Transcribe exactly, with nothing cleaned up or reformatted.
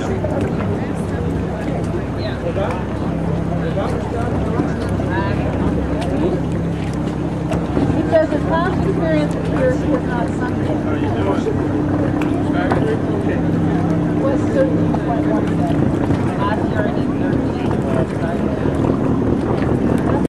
Because his past experience appears was not something. How you doing? Factory? Okay. Was certainly quite one of them.